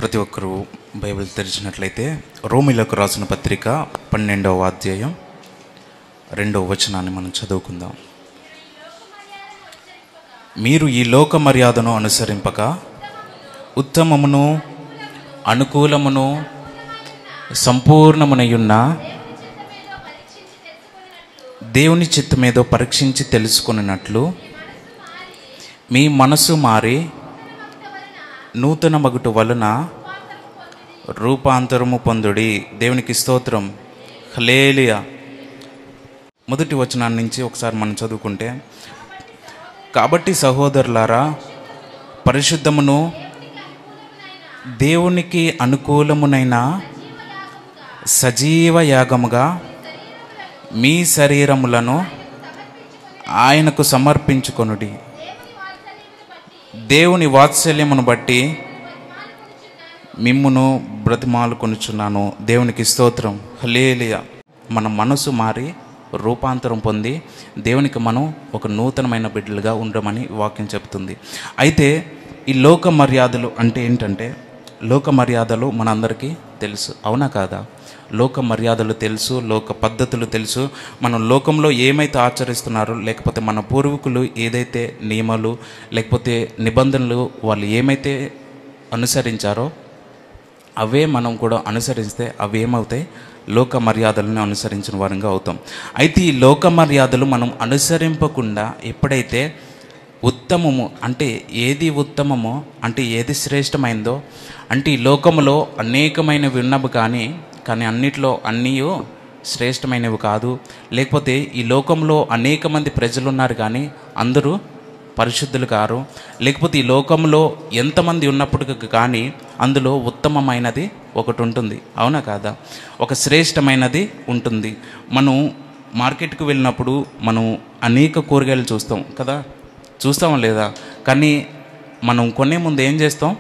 ప్రతి ఒక్కరూ బైబిల్ తెరిచినట్లయితే రోమీలకు రాసిన పత్రిక 12వ అధ్యాయం 2వ వచనాన్ని మనం చదువుకుందాం. మీరు ఈ లోక మర్యాదను అనుసరింపక ఉత్తమమును అనుకూలమును సంపూర్ణమునయున్న దేవుని చిత్తమేదో పరీక్షించి తెలుసుకున్నట్లు మీ మనసు మారి నూతన మగుట వలన రూపాంతరము పొందుడి. దేవునికి స్తోత్రం. హల్లెలూయా. మొదటి వచనాన్ని నుంచి ఒకసారి మనం చదువుకుంటే, కాబట్టి సహోదరులారా, పరిశుద్ధమును దేవునికి అనుకూలమునైన సజీవ యాగముగా మీ శరీరములను ఆయనకు సమర్పించుకొనుడి. దేవుని వాత్సల్యమును బట్టి మిమ్మును బ్రతిమాలుకొనుచున్నాను. దేవునికి స్తోత్రం. హల్లెలూయా. మన మనసు మారి రూపాంతరం పొంది దేవునికి మనం ఒక నూతనమైన బిడ్డలుగా ఉండమని వాక్యం చెప్తుంది. అయితే ఈ లోక మర్యాదలు అంటే ఏంటంటే, లోక మర్యాదలు మనందరికీ తెలుసు, అవునా కాదా? లోక మర్యాదలు తెలుసు, లోక పద్ధతులు తెలుసు. మనం లోకంలో ఏమైతే ఆచరిస్తున్నారో, లేకపోతే మన పూర్వీకులు ఏదైతే నియమాలు లేకపోతే నిబంధనలు వాళ్ళు ఏమైతే అనుసరించారో అవే మనం కూడా అనుసరిస్తే అవి ఏమవుతాయి? లోక మర్యాదలను అనుసరించిన వారంగా అవుతాం. అయితే ఈ లోక మర్యాదలు మనం అనుసరింపకుండా ఎప్పుడైతే ఉత్తమము అంటే ఏది ఉత్తమమో, అంటే ఏది శ్రేష్టమైందో, అంటే ఈ లోకములో అనేకమైనవి ఉన్నవి కానీ అన్నిట్లో అన్నీ శ్రేష్టమైనవి కాదు, లేకపోతే ఈ లోకంలో అనేక మంది ప్రజలు ఉన్నారు కానీ అందరూ పరిశుద్ధులు కారు, లేకపోతే ఈ లోకంలో ఎంతమంది ఉన్నప్పటికీ కానీ అందులో ఉత్తమమైనది ఒకటి ఉంటుంది, అవునా కాదా? ఒక శ్రేష్టమైనది ఉంటుంది. మనం మార్కెట్కి వెళ్ళినప్పుడు మనం అనేక కూరగాయలు చూస్తాం కదా, చూస్తామా లేదా? కానీ మనం కొనే ముందు ఏం చేస్తాం?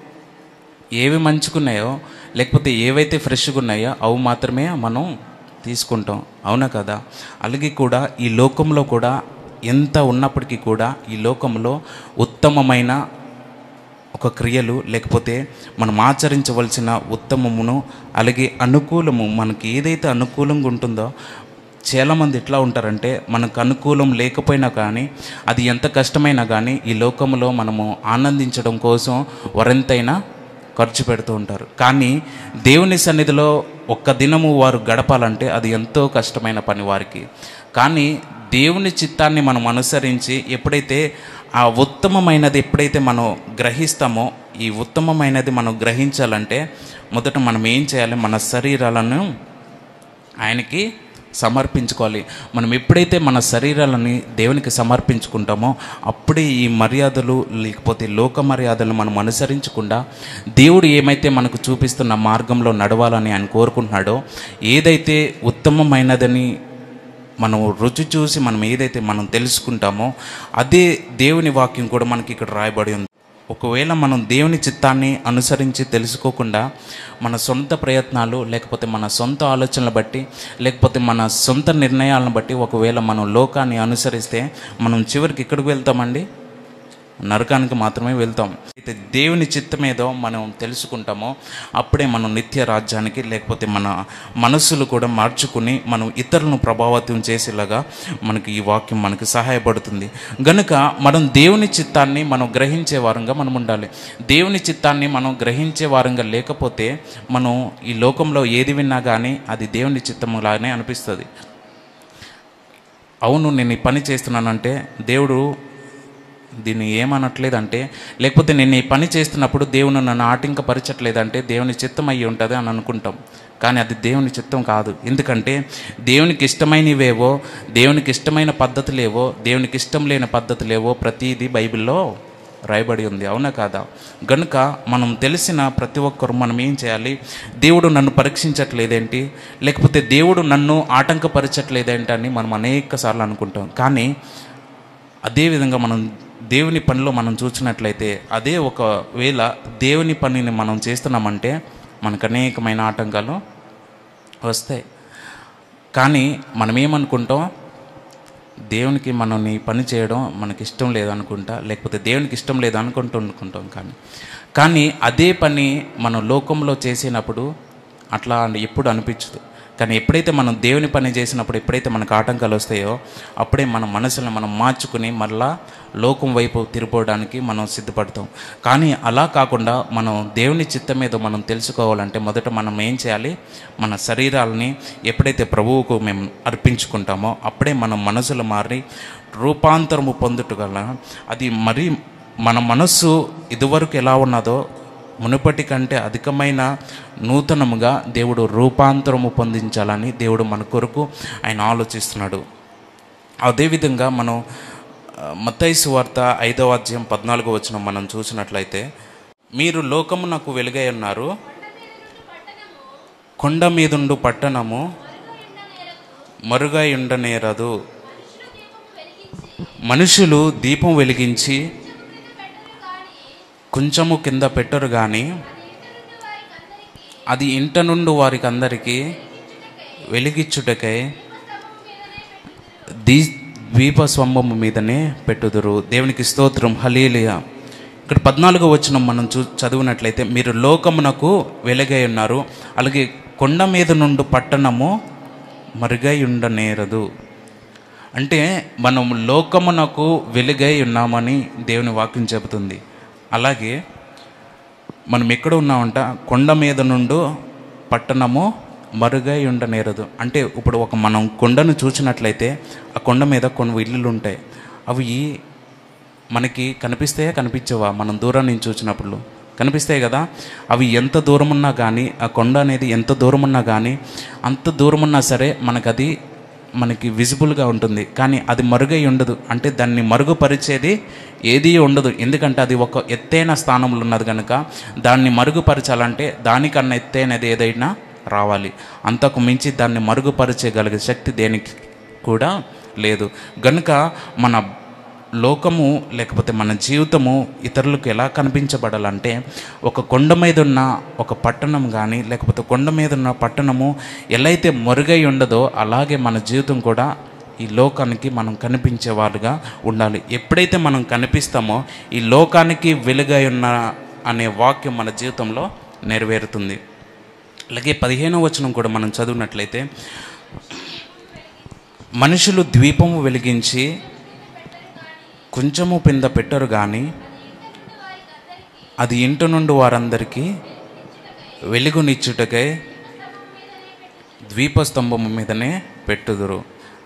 ఏవి మంచుకున్నాయో లేకపోతే ఏవైతే ఫ్రెష్గా ఉన్నాయో అవి మాత్రమే మనం తీసుకుంటాం, అవునా కదా? అలాగే కూడా ఈ లోకంలో కూడా ఎంత ఉన్నప్పటికీ కూడా ఈ లోకంలో ఉత్తమమైన ఒక క్రియలు లేకపోతే మనం ఆచరించవలసిన ఉత్తమమును అలాగే అనుకూలము, మనకి ఏదైతే అనుకూలంగా ఉంటుందో, చాలామంది ఎట్లా ఉంటారంటే మనకు అనుకూలం లేకపోయినా కానీ అది ఎంత కష్టమైనా కానీ ఈ లోకంలో మనము ఆనందించడం కోసం వరంతైనా ఖర్చు పెడుతూ ఉంటారు. కానీ దేవుని సన్నిధిలో ఒక్క దినము వారు గడపాలంటే అది ఎంతో కష్టమైన పని వారికి. కానీ దేవుని చిత్తాన్ని మనం అనుసరించి ఎప్పుడైతే ఆ ఉత్తమమైనది ఎప్పుడైతే మనం గ్రహిస్తామో, ఈ ఉత్తమమైనది మనం గ్రహించాలంటే మొదట మనం ఏం చేయాలి? మన శరీరాలను ఆయనకి సమర్పించుకోవాలి. మనం ఎప్పుడైతే మన శరీరాలని దేవునికి సమర్పించుకుంటామో అప్పుడే ఈ మర్యాదలు లేకపోతే లోక మర్యాదలు మనం అనుసరించకుండా దేవుడు ఏమైతే మనకు చూపిస్తున్న మార్గంలో నడవాలని ఆయన కోరుకుంటున్నాడో, ఏదైతే ఉత్తమమైనదని మనం రుచి చూసి మనం ఏదైతే మనం తెలుసుకుంటామో అదే దేవుని వాక్యం కూడా మనకి ఇక్కడ రాయబడి ఉంది. ఒకవేళ మనం దేవుని చిత్తాన్ని అనుసరించి తెలుసుకోకుండా మన సొంత ప్రయత్నాలు లేకపోతే మన సొంత ఆలోచనలు బట్టి లేకపోతే మన సొంత నిర్ణయాలను బట్టి ఒకవేళ మనం లోకాన్ని అనుసరిస్తే మనం చివరికి ఎక్కడికి వెళ్తామండి? నరకానికి మాత్రమే వెళ్తాం. అయితే దేవుని చిత్తం ఏదో మనం తెలుసుకుంటామో అప్పుడే మనం నిత్య రాజ్యానికి లేకపోతే మన మనస్సులు కూడా మార్చుకుని మనం ఇతరులను ప్రభావితం చేసేలాగా మనకి ఈ వాక్యం మనకు సహాయపడుతుంది. గనుక మనం దేవుని చిత్తాన్ని మనం గ్రహించే వారంగా మనం ఉండాలి. దేవుని చిత్తాన్ని మనం గ్రహించే వారంగా లేకపోతే మనం ఈ లోకంలో ఏది విన్నా కానీ అది దేవుని చిత్తములానే అనిపిస్తుంది. అవును, నేను ఈ పని చేస్తున్నానంటే దేవుడు దీన్ని ఏమనట్లేదంటే, లేకపోతే నేను ఈ పని చేస్తున్నప్పుడు దేవుని నన్ను ఆటంకపరచట్లేదంటే దేవుని చిత్తం అయ్యి ఉంటుంది అని అనుకుంటాం. కానీ అది దేవుని చిత్తం కాదు. ఎందుకంటే దేవునికి ఇష్టమైనవేవో, దేవునికి ఇష్టమైన పద్ధతులేవో, దేవునికి ఇష్టం లేని పద్ధతులేవో ప్రతిదీ బైబిల్లో రాయబడి ఉంది, అవునా కాదా? గనుక మనం తెలిసిన ప్రతి ఒక్కరు మనం ఏం చేయాలి? దేవుడు నన్ను పరీక్షించట్లేదేంటి, లేకపోతే దేవుడు నన్ను ఆటంకపరచట్లేదేంటి అని మనం అనేక సార్లు అనుకుంటాం. కానీ అదేవిధంగా మనం దేవుని పనిలో మనం చూసినట్లయితే అదే ఒకవేళ దేవుని పనిని మనం చేస్తున్నామంటే మనకు అనేకమైన ఆటంకాలు వస్తాయి. కానీ మనం ఏమనుకుంటాం? దేవునికి మనం ఈ పని చేయడం మనకి ఇష్టం లేదనుకుంటా, లేకపోతే దేవునికి ఇష్టం లేదనుకుంటాం. కానీ కానీ అదే పని మనం లోకంలో చేసినప్పుడు అట్లా ఎప్పుడు అనిపించదు. కానీ ఎప్పుడైతే మనం దేవుని పని చేసినప్పుడు, ఎప్పుడైతే మనకు ఆటంకాలు వస్తాయో అప్పుడే మన మనసులను మనం మార్చుకుని మళ్ళా లోకం వైపు తిరిగిపోవడానికి మనం సిద్ధపడతాం. కానీ అలా కాకుండా మనం దేవుని చిత్తం మీద మనం తెలుసుకోవాలంటే మొదట మనం ఏం చేయాలి? మన శరీరాలని ఎప్పుడైతే ప్రభువుకు మేము అర్పించుకుంటామో అప్పుడే మన మనసులు మారి రూపాంతరము పొందుటగల అది మరి మన మనస్సు ఇదివరకు ఎలా ఉన్నదో మునుపటి కంటే అధికమైన నూతనముగా దేవుడు రూపాంతరము పొందించాలని దేవుడు మన కొరకు ఆయన ఆలోచిస్తున్నాడు. అదేవిధంగా మనం మత్తయి సువార్త 5వ అధ్యాయం 14వ వచనం మనం చూసినట్లయితే, మీరు లోకమునకు వెలుగై ఉన్నారు, కొండ మీదుండు పట్టణము మరుగై ఉండనేరదు. మనుషులు దీపం వెలిగించి కొంచెము కింద పెట్టరు కానీ అది ఇంట నుండి వారికి అందరికీ వెలిగిచ్చుటకై ద్వీపస్తంభము మీదనే పెట్టుదురు. దేవునికి స్తోత్రం, హల్లెలూయా. ఇక్కడ 14వ వచనం మనం చదివినట్లయితే, మీరు లోకమునకు వెలుగై ఉన్నారు, అలాగే కొండ మీద నుండి పట్టణము మరుగై ఉండనేరదు. అంటే మనం లోకమునకు వెలుగై ఉన్నామని దేవుని వాక్యం చెబుతుంది. అలాగే మనం ఎక్కడ ఉన్నామంట? కొండ మీద నుండి పట్టణము మరుగై ఉండనేరదు. అంటే ఇప్పుడు మనం కొండను చూసినట్లయితే ఆ కొండ మీద కొన్ని ఇల్లులు ఉంటాయి. అవి మనకి కనిపిస్తాయా, కనిపించవా? మనం దూరం నుంచి చూసినప్పుడు కనిపిస్తాయి కదా. అవి ఎంత దూరం ఉన్నా కానీ, ఆ కొండ అనేది ఎంత దూరం ఉన్నా కానీ, అంత దూరం ఉన్నా సరే మనకి విజిబుల్గా ఉంటుంది. కానీ అది మరుగై ఉండదు. అంటే దాన్ని మరుగుపరిచేది ఏదీ ఉండదు. ఎందుకంటే అది ఒక ఎత్తైన స్థానంలో ఉన్నది కనుక దాన్ని మరుగుపరచాలంటే దానికన్నా ఎత్తైనది ఏదైనా రావాలి. అంతకు మించి దాన్ని మరుగుపరిచగలిగే శక్తి దేనికి కూడా లేదు. గనుక మన లోకము లేకపోతే మన జీవితము ఇతరులకు ఎలా కనిపించబడాలంటే, ఒక కొండ మీద ఉన్న ఒక పట్టణం కానీ లేకపోతే కొండ మీద ఉన్న పట్టణము ఎలా అయితే మరుగై ఉండదో అలాగే మన జీవితం కూడా ఈ లోకానికి మనం కనిపించే వాళ్ళుగా ఉండాలి. ఎప్పుడైతే మనం కనిపిస్తామో ఈ లోకానికి వెలుగై ఉన్న అనే వాక్యం మన జీవితంలో నెరవేరుతుంది. అలాగే 15వ వచనం కూడా మనం చదివినట్లయితే, మనుషులు ద్వీపము వెలిగించి కొంచెము పింద పెట్టరు కానీ అది ఇంటి నుండి వారందరికీ వెలుగునిచ్చుటకై ద్వీపస్తంభము మీదనే పెట్టుదురు.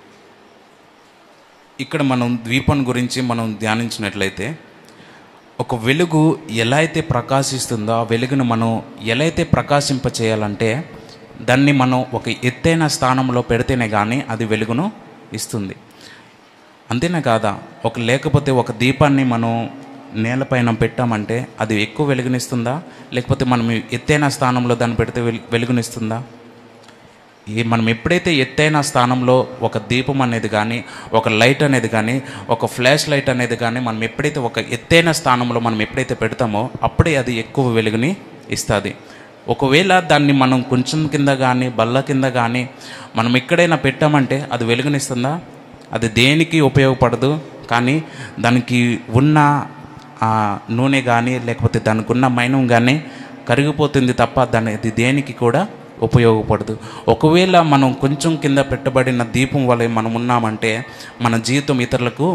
ఇక్కడ మనం ద్వీపం గురించి మనం ధ్యానించినట్లయితే, ఒక వెలుగు ఎలా అయితే ప్రకాశిస్తుందో ఆ వెలుగును మనం ఎలా అయితే ప్రకాశింపచేయాలంటే దాన్ని మనం ఒక ఎత్తైన స్థానంలో పెడితేనే కానీ అది వెలుగును ఇస్తుంది. అంతేనా కాదా? లేకపోతే ఒక దీపాన్ని మనం నేలపైన పెట్టామంటే అది ఎక్కువ వెలుగునిస్తుందా? లేకపోతే మనం ఎత్తైన స్థానంలో దాన్ని పెడితే వెలుగునిస్తుందా? మనం ఎప్పుడైతే ఎత్తైన స్థానంలో ఒక దీపం అనేది కానీ, ఒక లైట్ అనేది కానీ, ఒక ఫ్లాష్ లైట్ అనేది కానీ మనం ఎప్పుడైతే ఒక ఎత్తైన స్థానంలో మనం ఎప్పుడైతే పెడతామో అప్పుడే అది ఎక్కువ వెలుగుని ఇస్తుంది. ఒకవేళ దాన్ని మనం కొంచెం కింద కానీ బల్ల కింద కానీ మనం ఎక్కడైనా పెట్టామంటే అది వెలుగునిస్తుందా? అది దేనికి ఉపయోగపడదు. కానీ దానికి ఉన్న నూనె కానీ లేకపోతే దానికి ఉన్న మైనం కానీ కరిగిపోతుంది తప్ప అది దేనికి కూడా ఉపయోగపడదు. ఒకవేళ మనం కొంచెం కింద పెట్టబడిన దీపం వల్ల మనం ఉన్నామంటే మన జీవితం ఇతరులకు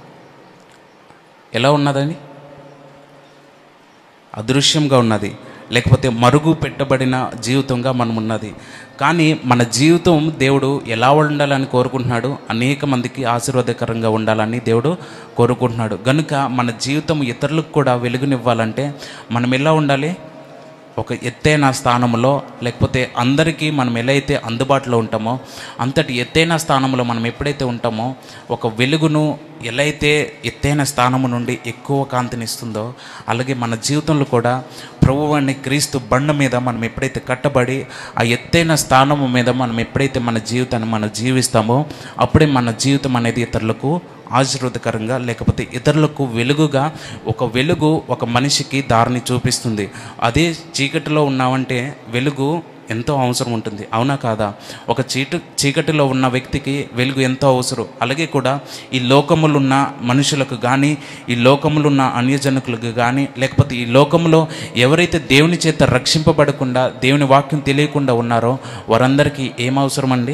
ఎలా ఉన్నదని? అదృశ్యంగా ఉన్నది, లేకపోతే మరుగు పెట్టబడిన జీవితంగా మనం ఉన్నది. కానీ మన జీవితం దేవుడు ఎలా ఉండాలని కోరుకుంటున్నాడు? అనేక మందికి ఆశీర్వాదకరంగా ఉండాలని దేవుడు కోరుకుంటున్నాడు. కనుక మన జీవితం ఇతరులకు కూడా వెలుగునివ్వాలంటే మనం ఎలా ఉండాలి? ఒక ఎత్తైన స్థానంలో, లేకపోతే అందరికీ మనం ఎలా అయితే అందుబాటులో ఉంటామో అంతటి ఎత్తైన స్థానంలో మనం ఎప్పుడైతే ఉంటామో ఒక వెలుగును ఎలా అయితే ఎత్తైన స్థానము నుండి ఎక్కువ కాంతినిస్తుందో అలాగే మన జీవితంలో కూడా ప్రభువైన క్రీస్తు బండ మీద మనం ఎప్పుడైతే కట్టబడి ఆ ఎత్తైన స్థానము మీద మనం ఎప్పుడైతే మన జీవితాన్ని మనం జీవిస్తామో అప్పుడే మన జీవితం అనేది ఇతరులకు ఆశీర్వాదకరంగా లేకపోతే ఇతరులకు వెలుగుగా, ఒక వెలుగు ఒక మనిషికి దారిని చూపిస్తుంది. అదే చీకటిలో ఉన్నామంటే వెలుగు ఎంతో అవసరం ఉంటుంది, అవునా కాదా? ఒక చీకటిలో ఉన్న వ్యక్తికి వెలుగు ఎంతో అవసరం. అలాగే కూడా ఈ లోకములో ఉన్న మనుషులకు కానీ, ఈ లోకములో ఉన్న అన్యజనులకు కానీ, లేకపోతే ఈ లోకంలో ఎవరైతే దేవుని చేత రక్షింపబడకుండా, దేవుని వాక్యం తెలియకుండా ఉన్నారో వారందరికీ ఏం అవసరం అండి?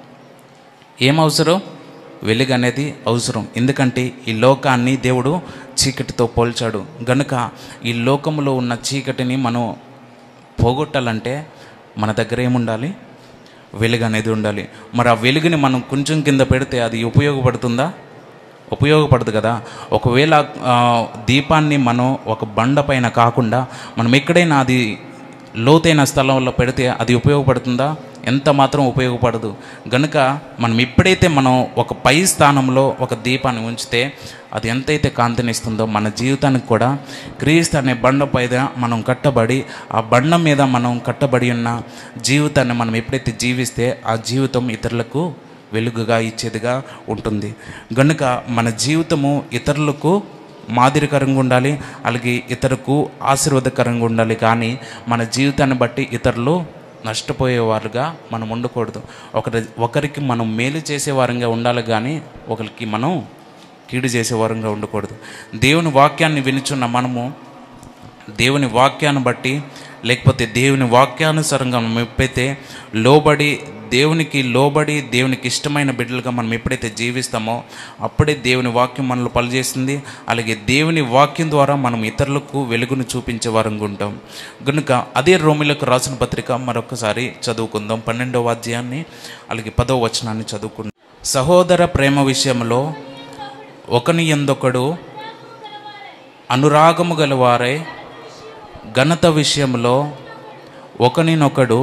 ఏం అవసరం? వెలుగు అనేది అవసరం. ఎందుకంటే ఈ లోకాన్ని దేవుడు చీకటితో పోల్చాడు గనుక ఈ లోకంలో ఉన్న చీకటిని మనం పోగొట్టాలంటే మన దగ్గర ఏముండాలి? వెలుగు అనేది ఉండాలి. మరి ఆ వెలుగుని మనం కొంచెం కింద పెడితే అది ఉపయోగపడుతుందా? ఉపయోగపడదు కదా. ఒకవేళ దీపాన్ని మనం ఒక బండ పైన కాకుండా మనం ఎక్కడైనా అది లోతైన స్థలంలో పెడితే అది ఉపయోగపడుతుందా? ఎంత మాత్రం ఉపయోగపడదు. గనుక మనం ఎప్పుడైతే మనం ఒక పై స్థానంలో ఒక దీపాన్ని ఉంచితే అది ఎంతైతే కాంతినిస్తుందో మన జీవితానికి కూడా క్రీస్తు అనే బండ పైన మనం కట్టబడి, ఆ బండ మీద మనం కట్టబడి ఉన్న జీవితాన్ని మనం ఎప్పుడైతే జీవిస్తే ఆ జీవితం ఇతరులకు వెలుగుగా ఇచ్చేదిగా ఉంటుంది. గనుక మన జీవితము ఇతరులకు మాదిరికరంగా ఉండాలి, అలాగే ఇతరులకు ఆశీర్వాదకరంగా ఉండాలి. కానీ మన జీవితాన్ని బట్టి ఇతరులు నష్టపోయేవారుగా మనం ఉండకూడదు. ఒకరికి మనం మేలు చేసేవారంగా ఉండాలి, కానీ ఒకరికి మనం కీడు చేసేవారంగా ఉండకూడదు. దేవుని వాక్యాన్ని వినుచున్న మనము దేవుని వాక్యాన్ని బట్టి, లేకపోతే దేవుని వాక్యానుసారంగా మనం ఎప్పుడైతే దేవునికి దేవునికి ఇష్టమైన బిడ్డలుగా మనం ఎప్పుడైతే జీవిస్తామో అప్పుడే దేవుని వాక్యం మనలో పనిచేస్తుంది. అలాగే దేవుని వాక్యం ద్వారా మనం ఇతరులకు వెలుగును చూపించే వారంగా ఉంటాం. కనుక అదే రోమిలకు రాసిన పత్రిక మరొకసారి చదువుకుందాం. 12వ అధ్యాయాన్ని అలాగే 10వ వచనాన్ని చదువుకుందాం. సహోదర ప్రేమ విషయంలో ఒకని యందొకడు అనురాగము గలవారై, ఘనత విషయంలో ఒకనినొకడు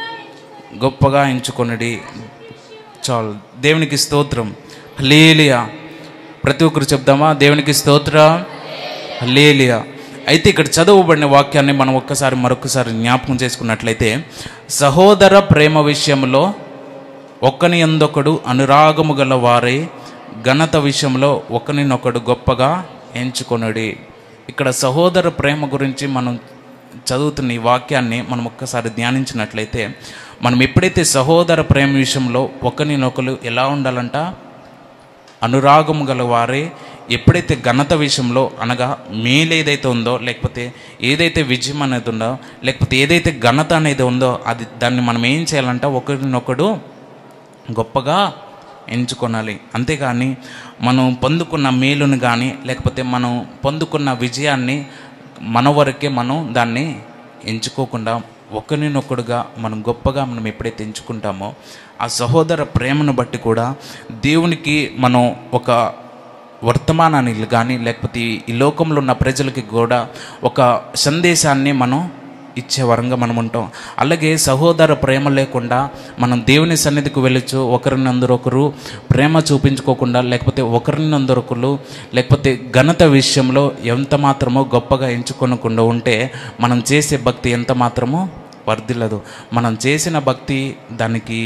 గొప్పగా ఎంచుకొనిడి. చాలు. దేవునికి స్తోత్రం. హల్లెలూయా. ప్రతి ఒక్కరు చెప్దామా? దేవునికి స్తోత్రం. హల్లెలూయా. అయితే ఇక్కడ చదవబడిన వాక్యాన్ని మనం మరొకసారి జ్ఞాపకం చేసుకున్నట్లయితే, సహోదర ప్రేమ విషయంలో ఒకని యందొకడు అనురాగము గల వారై, ఘనత విషయంలో ఒకనినొకడు గొప్పగా ఎంచుకొనుడి. ఇక్కడ సహోదర ప్రేమ గురించి మనం చదువుతున్న ఈ వాక్యాన్ని మనం ఒక్కసారి ధ్యానించినట్లయితే, మనం ఎప్పుడైతే సహోదర ప్రేమ విషయంలో ఒకరినొకరు ఎలా ఉండాలంట? అనురాగము గల వారే. ఎప్పుడైతే ఘనత విషయంలో, అనగా మేలు ఏదైతే ఉందో, లేకపోతే ఏదైతే విజయం అనేది ఉందో, లేకపోతే ఏదైతే ఘనత అనేది ఉందో దాన్ని మనం ఏం చేయాలంట? ఒకరినొకడు గొప్పగా ఎంచుకొనాలి. అంతేగాని మనం పొందుకున్న మేలును కానీ, లేకపోతే మనం పొందుకున్న విజయాన్ని మన వరకే మనం దాన్ని ఎంచుకోకుండా ఒకరినొకడుగా మనం గొప్పగా మనం ఎప్పుడైతే ఎంచుకుంటామో ఆ సహోదర ప్రేమను బట్టి కూడా దేవునికి మనం ఒక వర్తమానాన్ని కానీ, లేకపోతే ఈ లోకంలో ఉన్న ప్రజలకి కూడా ఒక సందేశాన్ని మనం ఇచ్చే వరంగా మనం ఉంటాం. అలాగే సహోదర ప్రేమ లేకుండా మనం దేవుని సన్నిధికి వెళ్ళొచ్చు, ఒకరినందరొకరు ప్రేమ చూపించుకోకుండా, లేకపోతే ఒకరినందరొకరు లేకపోతే ఘనత విషయంలో ఎంత మాత్రమో గొప్పగా ఎంచుకోనకుండా ఉంటే మనం చేసే భక్తి ఎంత మాత్రమో వర్ధిల్లదు. మనం చేసిన భక్తి దానికి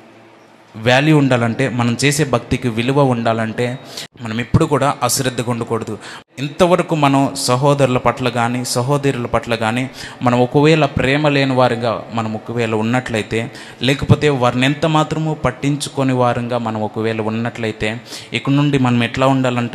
వాల్యూ ఉండాలంటే, మనం చేసే భక్తికి విలువ ఉండాలంటే మనం ఎప్పుడు కూడా అశ్రద్ధగా ఉండకూడదు. ఇంతవరకు మనం సహోదరుల పట్ల కానీ, సహోదరుల పట్ల కానీ మనం ఒకవేళ ప్రేమ లేని వారిగా మనం ఒకవేళ ఉన్నట్లయితే, లేకపోతే వారిని ఎంత మాత్రము పట్టించుకొని వారంగా మనం ఒకవేళ ఉన్నట్లయితే, ఇక నుండి మనం ఎట్లా ఉండాలంట?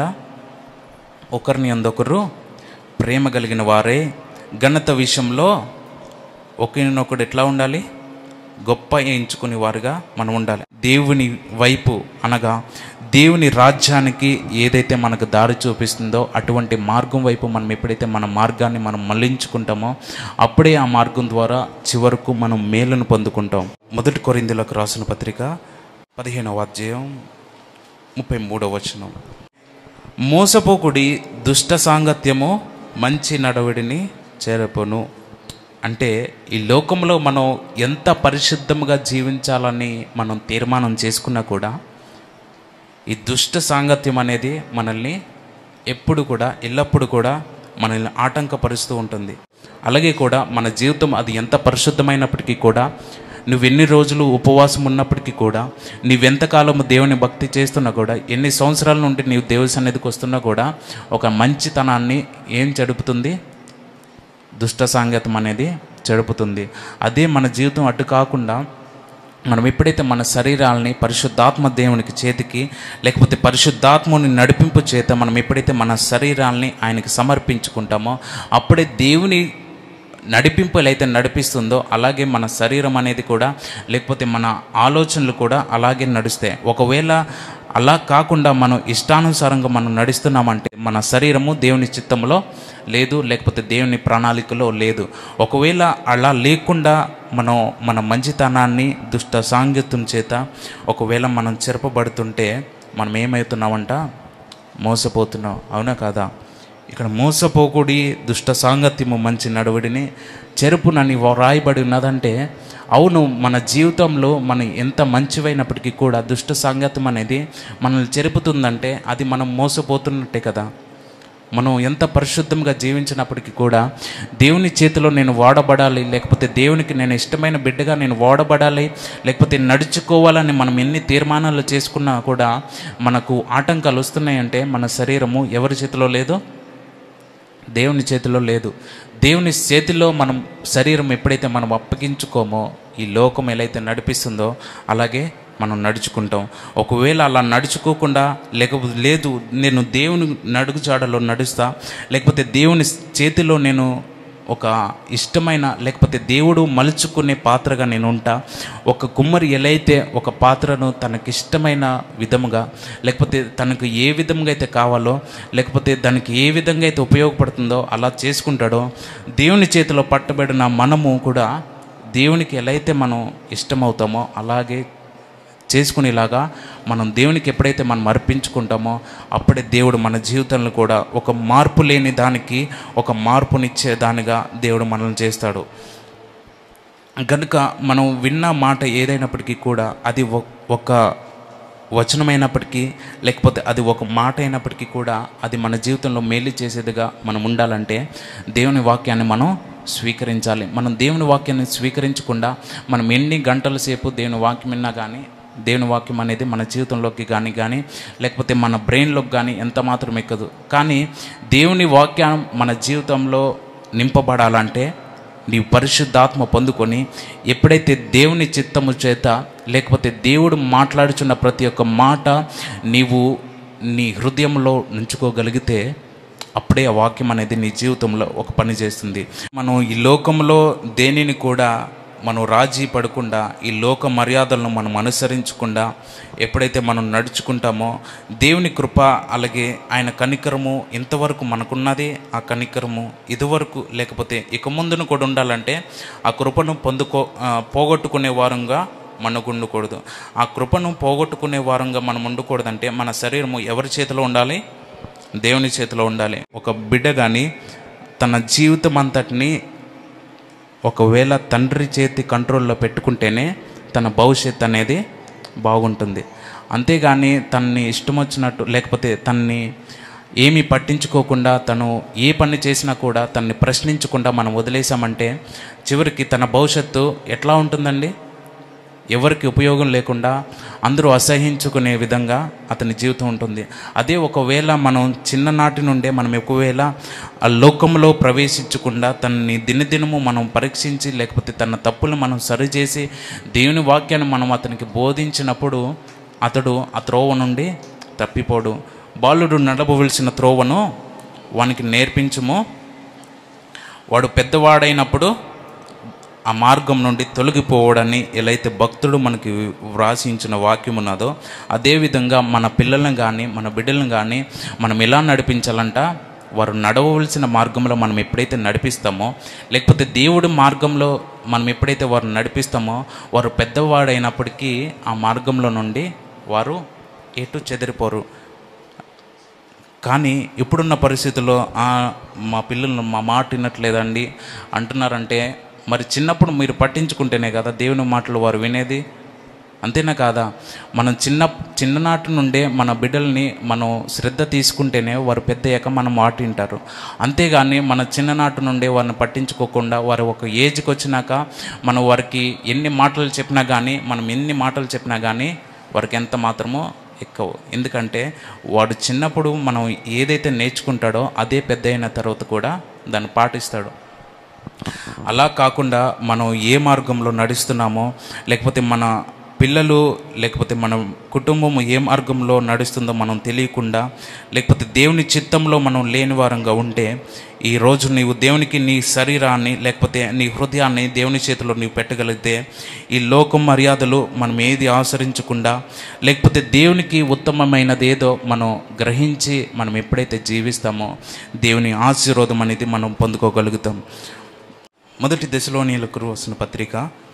ఒకరిని అందొకరు ప్రేమ కలిగిన వారే, ఘనత విషయంలో ఒకరినొకడు ఎట్లా ఉండాలి? గొప్ప ఎంచుకునే వారుగా మనం ఉండాలి. దేవుని వైపు, అనగా దేవుని రాజ్యానికి ఏదైతే మనకు దారి చూపిస్తుందో అటువంటి మార్గం వైపు మనం ఎప్పుడైతే మన మార్గాన్ని మనం మళ్లించుకుంటామో అప్పుడే ఆ మార్గం ద్వారా చివరకు మనం మేలును పొందుకుంటాం. 1 కొరింథీయులకు రాసిన పత్రిక 15వ అధ్యాయం 33వ వచనం. మోసపోకుడి, దుష్ట సాంగత్యము మంచి నడవడిని చేరపోను. అంటే ఈ లోకంలో మనం ఎంత పరిశుద్ధంగా జీవించాలని మనం తీర్మానం చేసుకున్నా కూడా ఈ దుష్ట సాంగత్యం అనేది మనల్ని ఎప్పుడు కూడా, ఎల్లప్పుడూ కూడా మనల్ని ఆటంకపరుస్తూ ఉంటుంది. అలాగే కూడా మన జీవితం అది ఎంత పరిశుద్ధమైనప్పటికీ కూడా, నువ్వెన్ని రోజులు ఉపవాసం ఉన్నప్పటికీ కూడా, నువ్వెంతకాలము దేవుని భక్తి చేస్తున్నా కూడా, ఎన్ని సంవత్సరాల నుండి నీవు దేవుని సన్నిధికి వస్తున్నా కూడా ఒక మంచితనాన్ని ఏం చెడుపుతుంది? దుష్ట సాంగత్యం అనేది చెడుపుతుంది. అదే మన జీవితం అడ్డు కాకుండా మనం ఎప్పుడైతే మన శరీరాలని పరిశుద్ధాత్మ దేవునికి చేతికి, లేకపోతే పరిశుద్ధాత్మని నడిపింపు చేత మనం ఎప్పుడైతే మన శరీరాలని ఆయనకి సమర్పించుకుంటామో, అప్పుడే దేవుని నడిపింపు ఎలా అయితే నడిపిస్తుందో అలాగే మన శరీరం అనేది కూడా, లేకపోతే మన ఆలోచనలు కూడా అలాగే నడుస్తాయి. ఒకవేళ అలా కాకుండా మనం ఇష్టానుసారంగా మనం నడుస్తున్నామంటే మన శరీరము దేవుని చిత్తంలో లేదు, లేకపోతే దేవుని ప్రణాళికలో లేదు. ఒకవేళ అలా లేకుండా మనం మన మంచితనాన్ని దుష్ట సాంగత్యం చేత ఒకవేళ మనం చెరపబడుతుంటే మనం ఏమవుతున్నామంట? మోసపోతున్నాం. అవునా కాదా? ఇక్కడ మోసపోకుడి దుష్ట సాంగత్యము మంచి నడవడిని చెరుపునని రాయబడి ఉన్నదంటే, అవును, మన జీవితంలో మనం ఎంత మంచివైనప్పటికీ కూడా దుష్ట సాంగత్యం అనేది మనల్ని చెరుపుతుందంటే అది మనం మోసపోతున్నట్టే కదా. మనం ఎంత పరిశుద్ధంగా జీవించినప్పటికీ కూడా దేవుని చేతిలో నేను వాడబడాలి, లేకపోతే దేవునికి నేను ఇష్టమైన బిడ్డగా నేను వాడబడాలి, లేకపోతే నడుచుకోవాలని మనం ఎన్ని తీర్మానాలు చేసుకున్నా కూడా మనకు ఆటంకాలు వస్తున్నాయంటే మన శరీరము ఎవరి చేతిలో లేదు? దేవుని చేతిలో లేదు. దేవుని చేతిలో మనం శరీరం ఎప్పుడైతే మనం అప్పగించుకోమో ఈ లోకం ఎలా అయితే నడిపిస్తుందో అలాగే మనం నడుచుకుంటాం. ఒకవేళ అలా నడుచుకోకుండా లేకపోతే లేదు నేను దేవుని నడుగుజాడలో నడుస్తా, లేకపోతే దేవుని చేతిలో నేను ఒక ఇష్టమైన, లేకపోతే దేవుడు మలుచుకునే పాత్రగా నేను ఉంటా. ఒక కుమ్మరి ఎలా అయితే ఒక పాత్రను తనకిష్టమైన విధముగా, లేకపోతే తనకు ఏ విధంగా అయితే కావాలో, లేకపోతే దానికి ఏ విధంగా అయితే ఉపయోగపడుతుందో అలా చేసుకుంటాడో, దేవుని చేతిలో పట్టబడిన మనము కూడా దేవునికి ఎలా అయితే మనం ఇష్టమవుతామో అలాగే చేసుకునేలాగా మనం దేవునికి ఎప్పుడైతే మనం అర్పించుకుంటామో అప్పుడే దేవుడు మన జీవితంలో కూడా ఒక మార్పు లేని దానికి ఒక మార్పునిచ్చే దానిగా దేవుడు మనల్ని చేస్తాడు. కనుక మనం విన్న మాట ఏదైనప్పటికీ కూడా అది ఒక వచనమైనప్పటికీ, లేకపోతే అది ఒక మాట అయినప్పటికీ కూడా అది మన జీవితంలో మేలు చేసేదిగా మనం ఉండాలంటే దేవుని వాక్యాన్ని మనం స్వీకరించాలి. మనం దేవుని వాక్యాన్ని స్వీకరించకుండా మనం ఎన్ని గంటల సేపు దేవుని వాక్యం విన్నా కానీ దేవుని వాక్యం అనేది మన జీవితంలోకి కానీ లేకపోతే మన బ్రెయిన్లోకి కానీ ఎంత మాత్రం ఎక్కదు. కానీ దేవుని వాక్యం మన జీవితంలో నింపబడాలంటే నీవు పరిశుద్ధాత్మ పొందుకొని ఎప్పుడైతే దేవుని చిత్తము చేత, లేకపోతే దేవుడు మాట్లాడుచున్న ప్రతి ఒక్క మాట నీవు నీ హృదయంలో ఉంచుకోగలిగితే అప్పుడే ఆ వాక్యం అనేది నీ జీవితంలో ఒక పని చేస్తుంది. మనం ఈ లోకంలో దేనిని కూడా మనం రాజీ పడకుండా, ఈ లోక మర్యాదలను మనం అనుసరించకుండా ఎప్పుడైతే మనం నడుచుకుంటామో దేవుని కృప అలాగే ఆయన కనికరము ఇంతవరకు మనకున్నది. ఆ కనికరము ఇదివరకు లేకపోతే ఇక ముందును కూడా ఉండాలంటే ఆ కృపను పోగొట్టుకునే వారంగా మనకు ఉండకూడదు. ఆ కృపను పోగొట్టుకునే వారంగా మనం ఉండకూడదంటే మన శరీరము ఎవరి చేతిలో ఉండాలి? దేవుని చేతిలో ఉండాలి. ఒక బిడ్డ కానీ తన జీవితం అంతటిని ఒకవేళ తండ్రి చేతి కంట్రోల్లో పెట్టుకుంటేనే తన భవిష్యత్ అనేది బాగుంటుంది. అంతేగాని తనని ఇష్టం వచ్చినట్టు, లేకపోతే తనని ఏమీ పట్టించుకోకుండా తను ఏ పని చేసినా కూడా తనని ప్రశ్నించకుండా మనం వదిలేసామంటే చివరికి తన భవిష్యత్తు ఎట్లా ఉంటుందండి? ఎవరికి ఉపయోగం లేకుండా అందరూ అసహించుకునే విధంగా అతని జీవితం ఉంటుంది. అదే ఒకవేళ మనం చిన్ననాటి నుండే మనం ఒకవేళ ఆ లోకంలో ప్రవేశించకుండా తనని దినదినము మనం పరీక్షించి, లేకపోతే తన తప్పులు మనం సరిచేసి దేవుని వాక్యాన్ని మనం అతనికి బోధించినప్పుడు అతడు ఆ త్రోవ నుండి తప్పిపోడు. బాలుడు నడవవలసిన త్రోవను వానికి నేర్పించుము, వాడు పెద్దవాడైనప్పుడు ఆ మార్గం నుండి తొలగిపోవడాన్ని ఎలా అయితే భక్తుడు మనకి వ్రాసించిన వాక్యం ఉన్నదో అదేవిధంగా మన పిల్లలను కానీ మన బిడ్డలను కానీ మనం ఎలా నడిపించాలంట? వారు నడవవలసిన మార్గంలో మనం ఎప్పుడైతే నడిపిస్తామో, లేకపోతే దేవుడి మార్గంలో మనం ఎప్పుడైతే వారు నడిపిస్తామో వారు పెద్దవాడైనప్పటికీ ఆ మార్గంలో నుండి వారు ఎటు చెదిరిపోరు. కానీ ఇప్పుడున్న పరిస్థితుల్లో మా పిల్లలు మా మాట వినట్లేదండి అంటున్నారంటే మరి చిన్నప్పుడు మీరు పట్టించుకుంటేనే కదా దేవుని మాటలు వారు వినేది. అంతేనా కాదా? మనం చిన్ననాటి నుండే మన బిడ్డల్ని మనం శ్రద్ధ తీసుకుంటేనే వారు పెద్దయ్యాక మనం మాట వింటారు. అంతేగాని మన చిన్ననాటి నుండే వారిని పట్టించుకోకుండా వారు ఒక ఏజ్కి వచ్చినాక మనం వారికి ఎన్ని మాటలు చెప్పినా కానీ వారికి ఎంత మాత్రమో ఎక్కువ. ఎందుకంటే వాడు చిన్నప్పుడు మనం ఏదైతే నేర్చుకుంటాడో అదే పెద్ద అయిన తర్వాత కూడా దాన్ని పాటిస్తాడు. అలా కాకుండా మనం ఏ మార్గంలో నడుస్తున్నామో, లేకపోతే మన పిల్లలు లేకపోతే మన కుటుంబం ఏ మార్గంలో నడుస్తుందో మనం తెలియకుండా, లేకపోతే దేవుని చిత్తంలో మనం లేని వారంగా ఉంటే, ఈరోజు నీవు దేవునికి నీ శరీరాన్ని లేకపోతే నీ హృదయాన్ని దేవుని చేతిలో నీవు పెట్టగలిగితే, ఈ లోకం మర్యాదలు మనం ఏది ఆచరించకుండా, లేకపోతే దేవునికి ఉత్తమమైనది ఏదో మనం గ్రహించి మనం ఎప్పుడైతే జీవిస్తామో దేవుని ఆశీర్వాదం అనేది మనం పొందుకోగలుగుతాం. మొదటి దశలోనియులకు రాసిన పత్రిక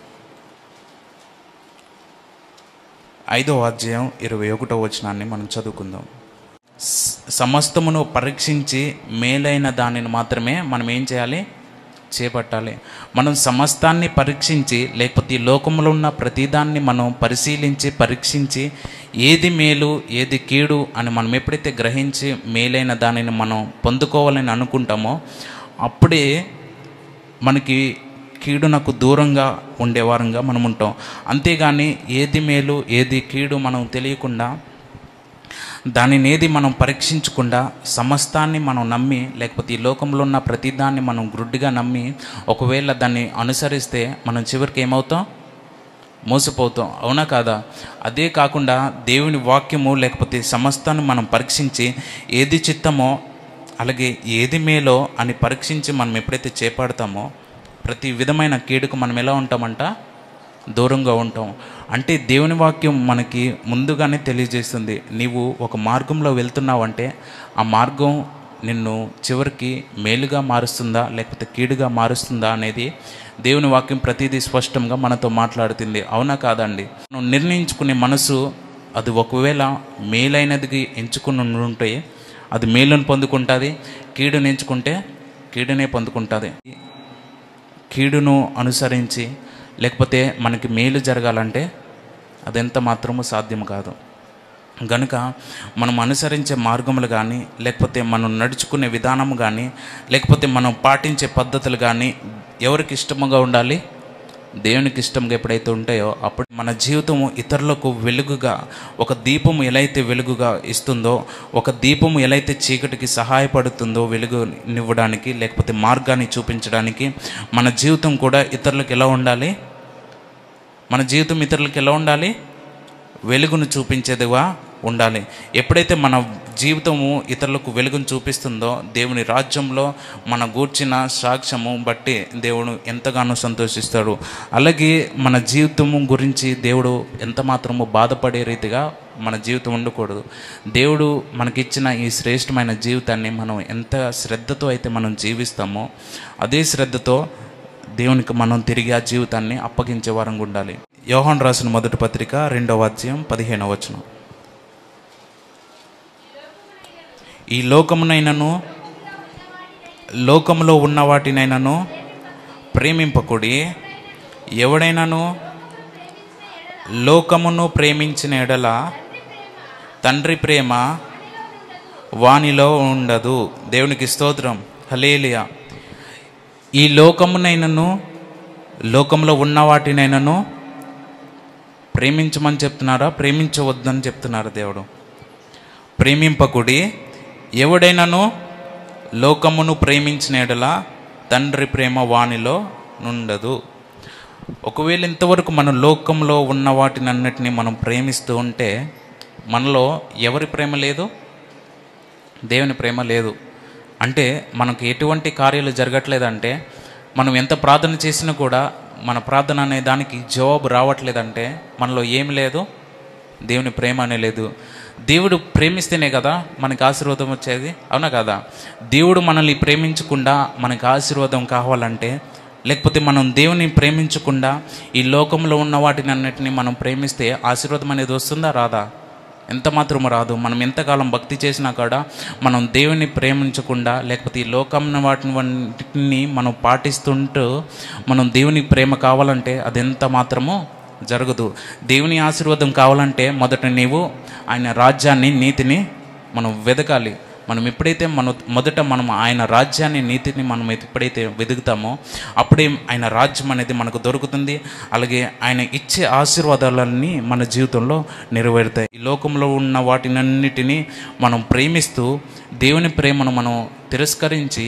5వ అధ్యాయం 21వ వచనాన్ని మనం చదువుకుందాం. సమస్తమును పరీక్షించి మేలైన దానిని మాత్రమే మనం ఏం చేయాలి? చేపట్టాలి. మనం సమస్తాన్ని పరీక్షించి, లేకపోతే ఈ లోకంలో ఉన్న ప్రతిదాన్ని మనం పరిశీలించి పరీక్షించి ఏది మేలు ఏది కీడు అని మనం ఎప్పుడైతే గ్రహించి మేలైన దానిని మనం పొందుకోవాలని అనుకుంటామో అప్పుడే మనకి కీడునకు దూరంగా ఉండేవారంగా మనం ఉంటాం. అంతేగాని ఏది మేలు ఏది కీడు మనం తెలియకుండా, దానిని ఏది మనం పరీక్షించకుండా సమస్తాన్ని మనం నమ్మి, లేకపోతే ఈ లోకంలో ఉన్న ప్రతిదాన్ని మనం గ్రుడ్డిగా నమ్మి ఒకవేళ దాన్ని అనుసరిస్తే మనం చివరికి ఏమవుతాం? మోసపోతాం. అవునా కాదా? అదే కాకుండా దేవుని వాక్యము లేకపోతే సమస్తాన్ని మనం పరీక్షించి ఏది చిత్తమో అలాగే ఏది మేలో అని పరీక్షించి మనం ఎప్పుడైతే చేపడతామో ప్రతి విధమైన కీడుకు మనం ఎలా ఉంటామంట? దూరంగా ఉంటాం. అంటే దేవుని వాక్యం మనకి ముందుగానే తెలియజేస్తుంది, నీవు ఒక మార్గంలో వెళ్తున్నావంటే ఆ మార్గం నిన్ను చివరికి మేలుగా మారుస్తుందా లేకపోతే కీడుగా మారుస్తుందా అనేది దేవుని వాక్యం ప్రతిదీ స్పష్టంగా మనతో మాట్లాడుతుంది. అవునా కాదండి? మనం నిర్ణయించుకునే మనసు అది ఒకవేళ మేలైనది ఎంచుకుని ఉంటే అది మేలును పొందుకుంటుంది, కీడును ఎంచుకుంటే కీడునే పొందుకుంటుంది. కీడును అనుసరించి లేకపోతే మనకి మేలు జరగాలంటే అదెంత మాత్రము సాధ్యం కాదు. గనుక మనం అనుసరించే మార్గములు కానీ, లేకపోతే మనం నడుచుకునే విధానము కానీ, లేకపోతే మనం పాటించే పద్ధతులు కానీ ఎవరికి ఇష్టముగా ఉండాలి? దేవునికి ఇష్టంగా ఎప్పుడైతే ఉంటాయో అప్పుడు మన జీవితము ఇతరులకు వెలుగుగా, ఒక దీపము ఎలా అయితే వెలుగుగా ఇస్తుందో, ఒక దీపము ఎలా అయితే చీకటికి సహాయపడుతుందో వెలుగునివ్వడానికి లేకపోతే మార్గాన్ని చూపించడానికి, మన జీవితం కూడా ఇతరులకు ఎలా ఉండాలి? మన జీవితం ఇతరులకు ఎలా ఉండాలి? వెలుగును చూపించేదిగా ఉండాలి. ఎప్పుడైతే మన జీవితము ఇతరులకు వెలుగును చూపిస్తుందో దేవుని రాజ్యంలో మన గూర్చిన సాక్ష్యము బట్టి దేవుడు ఎంతగానో సంతోషిస్తాడు. అలాగే మన జీవితము గురించి దేవుడు ఎంత మాత్రము బాధపడే రీతిగా మన జీవితం ఉండకూడదు. దేవుడు మనకిచ్చిన ఈ శ్రేష్టమైన జీవితాన్ని మనం ఎంత శ్రద్ధతో అయితే మనం జీవిస్తామో అదే శ్రద్ధతో దేవునికి మనం తిరిగి ఆ జీవితాన్ని అప్పగించే వారంగా ఉండాలి. యోహాను రాసిన మొదటి పత్రిక 2వ అధ్యాయం 15వ వచనం. ఈ లోకమునైనను లోకములో ఉన్న వాటినైనను ప్రేమింపకుడి. ఎవడైనాను లోకమును ప్రేమించిన ఎడల తండ్రి ప్రేమ వానిలో ఉండదు. దేవునికి స్తోత్రం, హల్లెలూయా. ఈ లోకమునైనను లోకంలో ఉన్న వాటినైనను ప్రేమించమని చెప్తున్నారా? ప్రేమించవద్దని చెప్తున్నారు దేవుడు. ప్రేమింపకుడి. ఎవడైనాను లోకమును ప్రేమించిన ఎడల తండ్రి ప్రేమ వానిలో నుండదు. ఒకవేళ ఇంతవరకు మన లోకంలో ఉన్న వాటిని అన్నిటినీ మనం ప్రేమిస్తూ ఉంటే మనలో ఎవరి ప్రేమ లేదు? దేవుని ప్రేమ లేదు. అంటే మనకు ఎటువంటి కార్యాలు జరగట్లేదంటే, మనం ఎంత ప్రార్థన చేసినా కూడా మన ప్రార్థన అనే దానికి జవాబు రావట్లేదంటే మనలో ఏమి లేదు? దేవుని ప్రేమ అనే లేదు. దేవుడు ప్రేమిస్తేనే కదా మనకి ఆశీర్వాదం వచ్చేది. అవునా కదా? దేవుడు మనల్ని ప్రేమించకుండా మనకు ఆశీర్వాదం కావాలంటే, లేకపోతే మనం దేవుని ప్రేమించకుండా ఈ లోకంలో ఉన్న వాటిని అన్నిటినీ మనం ప్రేమిస్తే ఆశీర్వాదం అనేది వస్తుందా? రాదా? ఎంత మాత్రము రాదు. మనం ఎంతకాలం భక్తి చేసినా కూడా మనం దేవుని ప్రేమించకుండా లేకపోతే ఈ లోకం వాటిని మనం పాటిస్తుంటూ మనం దేవుని ప్రేమ కావాలంటే అది ఎంత మాత్రమో జరగదు. దేవుని ఆశీర్వాదం కావాలంటే మొదట నీవు ఆయన రాజ్యాన్ని నీతిని మనం వెతకాలి. మనం ఎప్పుడైతే మొదట మనం ఆయన రాజ్యాన్ని నీతిని మనం ఎప్పుడైతే వెతుకుతామో అప్పుడే ఆయన రాజ్యం అనేది మనకు దొరుకుతుంది. అలాగే ఆయన ఇచ్చే ఆశీర్వాదాలన్నీ మన జీవితంలో నెరవేరుతాయి. ఈ లోకంలో ఉన్న వాటినన్నిటినీ మనం ప్రేమిస్తూ దేవుని ప్రేమను మనం తిరస్కరించి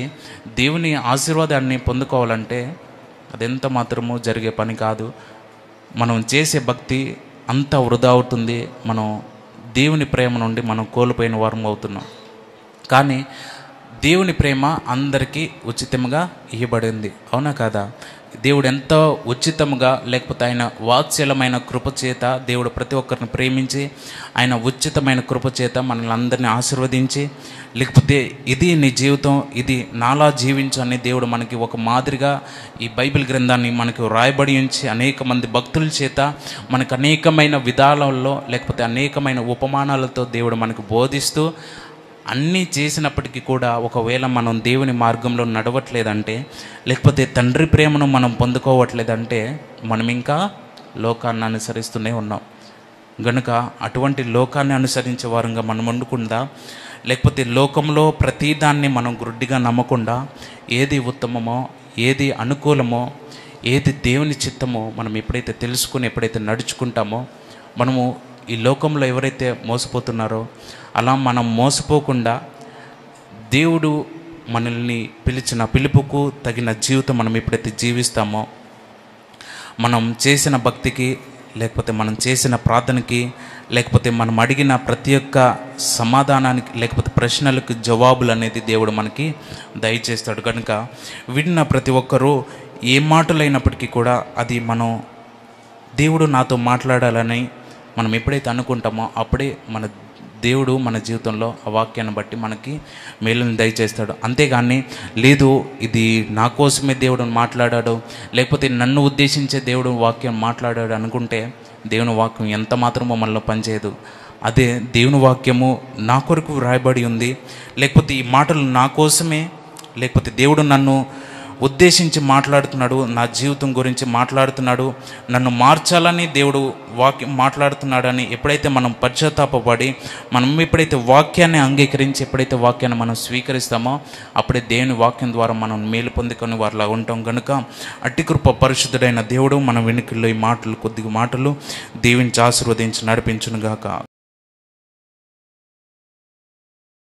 దేవుని ఆశీర్వాదాన్ని పొందుకోవాలంటే అదెంత మాత్రము జరిగే పని కాదు. మనం చేసే భక్తి అంతా వృధా అవుతుంది. మనం దేవుని ప్రేమ నుండి మనం కోల్పోయిన వారం అవుతున్నాం. కానీ దేవుని ప్రేమ అందరికీ ఉచితంగా ఇవ్వబడింది, అవునా కాదా? దేవుడు ఎంతో ఉచితంగా, లేకపోతే ఆయన వాత్సల్యమైన కృపచేత దేవుడు ప్రతి ఒక్కరిని ప్రేమించి, ఆయన ఉచితమైన కృపచేత మనల్ని అందరినీ ఆశీర్వదించి, లేకపోతే ఇది నీ జీవితం, ఇది నాలా జీవించు అని దేవుడు మనకి ఒక మాదిరిగా ఈ బైబిల్ గ్రంథాన్ని మనకు రాయబడి ఉంచి అనేక మంది భక్తుల చేత మనకు అనేకమైన విధాలలో, లేకపోతే అనేకమైన ఉపమానాలతో దేవుడు మనకు బోధిస్తూ అన్నీ చేసినప్పటికీ కూడా ఒకవేళ మనం దేవుని మార్గంలో నడవట్లేదంటే, లేకపోతే తండ్రి ప్రేమను మనం పొందుకోవట్లేదంటే మనం ఇంకా లోకాన్ని అనుసరిస్తూనే ఉన్నాం. గనుక అటువంటి లోకాన్ని అనుసరించే వారంగా మనం ఉండకుండా, లేకపోతే లోకంలో ప్రతిదాన్ని మనం గుడ్డిగా నమ్మకుండా ఏది ఉత్తమమో, ఏది అనుకూలమో, ఏది దేవుని చిత్తమో మనం ఎప్పుడైతే తెలుసుకుని ఎప్పుడైతే నడుచుకుంటామో, మనము ఈ లోకంలో ఎవరైతే మోసపోతున్నారో అలా మనం మోసపోకుండా దేవుడు మనల్ని పిలిచిన పిలుపుకు తగిన జీవితం మనం ఎప్పుడైతే జీవిస్తామో, మనం చేసిన భక్తికి, లేకపోతే మనం చేసిన ప్రార్థనకి, లేకపోతే మనం అడిగిన ప్రతి ఒక్క సమాధానానికి, లేకపోతే ప్రశ్నలకు జవాబులు అనేది దేవుడు మనకి దయచేస్తాడు. కనుక విన్న ప్రతి ఒక్కరూ ఏ మాటలైనప్పటికీ కూడా అది మనం దేవుడు నాతో మాట్లాడాలని మనం ఎప్పుడైతే అనుకుంటామో అప్పుడే మన దేవుడు మన జీవితంలో ఆ వాక్యాన్ని బట్టి మనకి మేలుని దయచేస్తాడు. అంతేగాని లేదు ఇది నా కోసమే దేవుడు మాట్లాడాడు, లేకపోతే నన్ను ఉద్దేశించే దేవుడు వాక్యం మాట్లాడాడు అనుకుంటే దేవుని వాక్యం ఎంత మాత్రమో మనలో పనిచేయదు. అదే దేవుని వాక్యము నా కొరకు వ్రాయబడి ఉంది, లేకపోతే ఈ మాటలు నా కోసమే, లేకపోతే దేవుడు నన్ను ఉద్దేశించి మాట్లాడుతున్నాడు, నా జీవితం గురించి మాట్లాడుతున్నాడు, నన్ను మార్చాలని దేవుడు వాక్యం మాట్లాడుతున్నాడని ఎప్పుడైతే మనం పశ్చాత్తాపడి మనం ఎప్పుడైతే వాక్యాన్ని అంగీకరించి ఎప్పుడైతే వాక్యాన్ని మనం స్వీకరిస్తామో అప్పుడే దేవుని వాక్యం ద్వారా మనం మేలు పొందుకొని వారిలా ఉంటాం. కనుక అట్టి కృప పరిశుద్ధుడైన దేవుడు మన వెనుకల్లో ఈ మాటలు కొద్దిగా మాటలు దీవించి ఆశీర్వదించి నడిపించునుగాక.